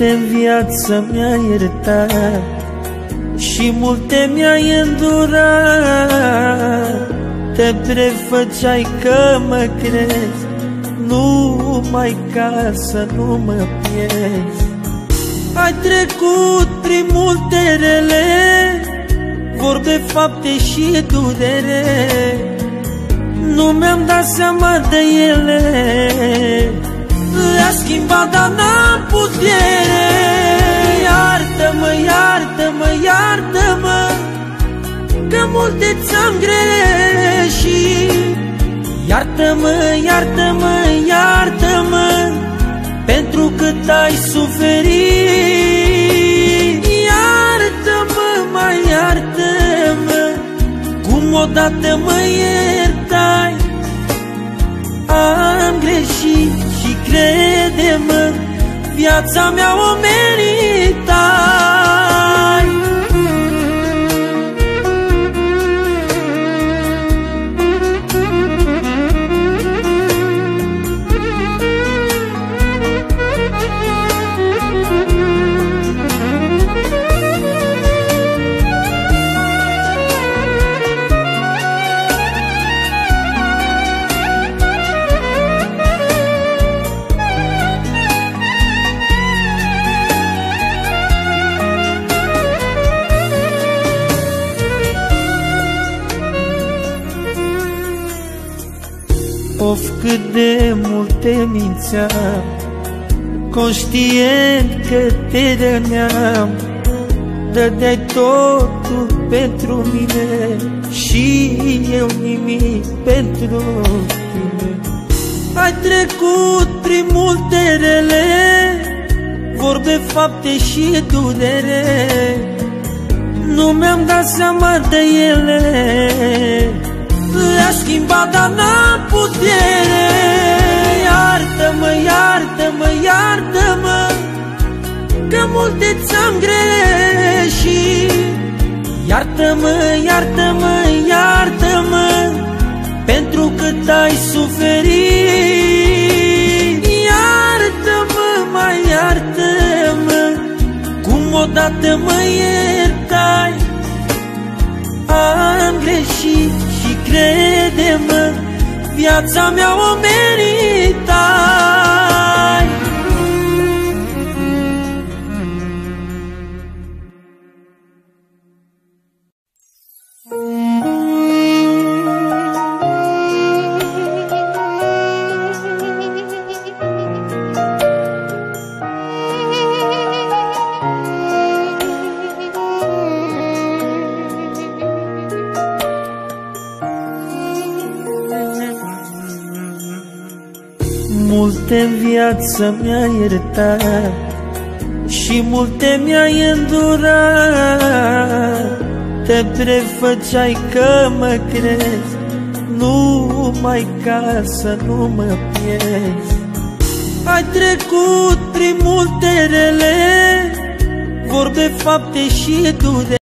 Multe în viață mi-ai iertat și multe mi-ai îndurat. Te prefăceai că mă crezi, numai ca să nu mă pierzi. Ai trecut prin multe rele, vorbe, fapte și durere. Nu mi-am dat seama de ele, le-a schimbat, dar n-am putere. Iartă-mă, iartă-mă, iartă-mă, că multe ți-am greșit. Iartă-mă, iartă-mă, iartă-mă, pentru cât ai suferit. Iartă-mă, mai iartă-mă, cum odată mă iertai. Am greșit și crede-mă, viața mea o meritai. Of, cât de multe mințeam, conștient că te răneam. Dădeai totul pentru mine și eu nimic pentru tine. Ai trecut prin multe rele, vorbe, fapte și durere. Nu mi-am dat seama de ele, le-a schimbat, dar n-am putere. Iartă-mă, iartă-mă, iartă-mă, că multe ți-am greșit. Iartă-mă, iartă-mă, iartă-mă, pentru cât ai suferit. Iartă-mă, mai iartă-mă, cum odată mă iertai. Am greșit și crede-mă, viața mea o meritai. Multe în viață mi-ai iertat și multe mi-ai îndurat. Te prefăceai că mă crezi, numai ca să nu mă pierzi. Ai trecut prin multe rele, vorbe, fapte și durere.